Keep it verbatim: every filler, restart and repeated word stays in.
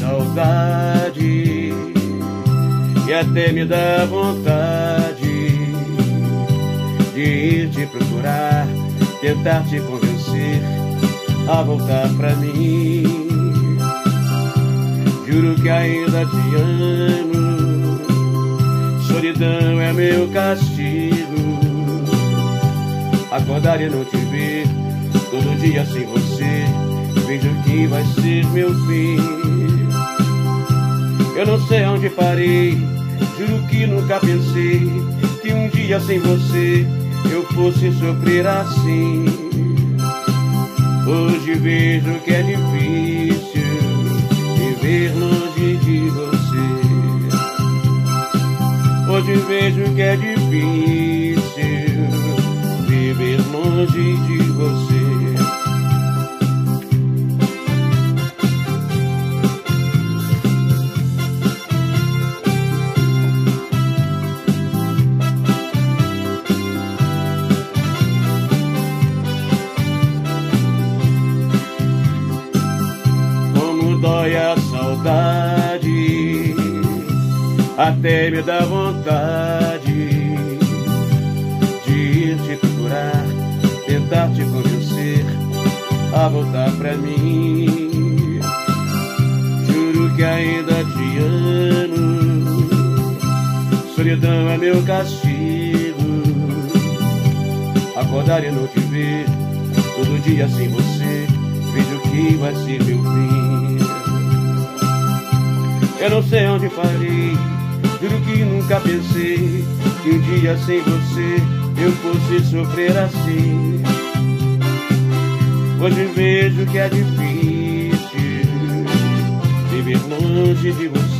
saudade e até me dá vontade de ir te procurar, tentar te convencer a voltar pra mim. Juro que ainda te amo, solidão é meu castigo. Acordar e não te ver, todo dia sem você, vejo que vai ser meu fim. Eu não sei onde parei, juro que nunca pensei que um dia sem você eu fosse sofrer assim. Hoje vejo que é difícil viver longe de você. Hoje vejo que é difícil viver longe de você. Dói a saudade, até me dá vontade de ir te procurar, tentar te convencer a voltar pra mim. Juro que ainda te amo, solidão é meu castigo. Acordar e não te ver, todo dia sem você, vejo que vai ser meu fim. Eu não sei onde parei, juro que nunca pensei que um dia sem você eu fosse sofrer assim. Hoje vejo que é difícil viver longe de você.